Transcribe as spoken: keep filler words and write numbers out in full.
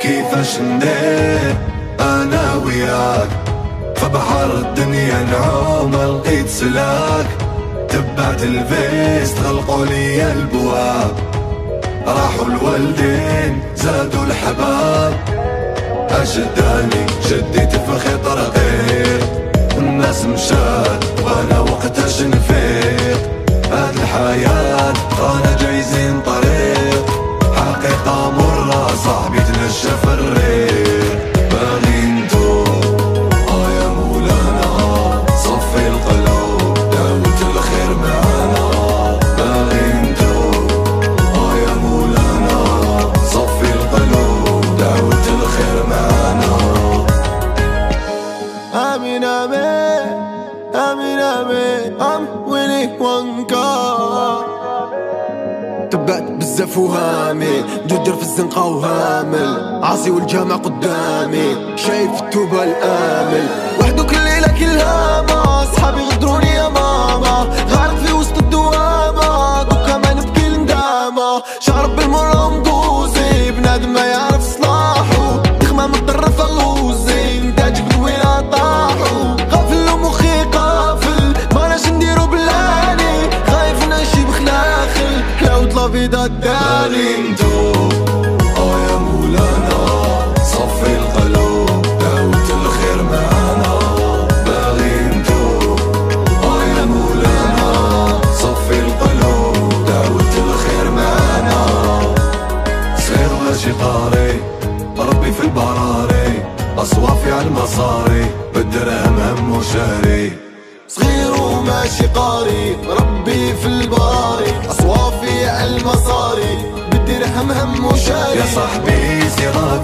كيفاش ندير انا وياك فبحر الدنيا نعوم لقيت سلاك. تبعت الفيست غلقوا لي البواب، راحوا الوالدين زادوا الحباب. اشداني شديت في خيط رقيق، الناس مشات وانا وقتاش نفيق. هاد الحياة رانا جايزين طريق، حقيقة مرة صاحبي تنشى في الريق. باغي ندوب اه يا مولانا صفي القلوب دعوة الخير معانا. باغي ندوب اه يا مولانا صفي القلوب دعوة الخير معانا. آمين آمين آمين آمين I'm Willy Wonka. تبعت بزاف وهامي جدر في الزنقة وهامل، عاصي والجامع قدامي شايف التوبة الآمل. وحدو كل ليلة كل هامة صحابي غدروني يا ماما، غارق في وسط الدوامة دوكا ما نبكي ندامة. شعرب بالمرة ومدوزي بنادم ما يعرف صلاحو، دخمة متطرف غوزي نتاج بدوينة طاحو. غافل ومخي قافل ماناش نديرو بلاني، خايف نمشي بخلاخل كلاود لافيدا الداني. باغي ندوب اه يا مولانا صفي القلوب دعوة الخير معانا. باغي ندوب اه يا مولانا صفي القلوب دعوة الخير معانا. صغير ماشي طاري ربي في البراري، اصوافي على المصاري بالدرهم هم وشهري. صغير وماشي قاري ربي في الباري، اصوافي على المصاري بالدرهم هم وشاري. يا صاحبي سير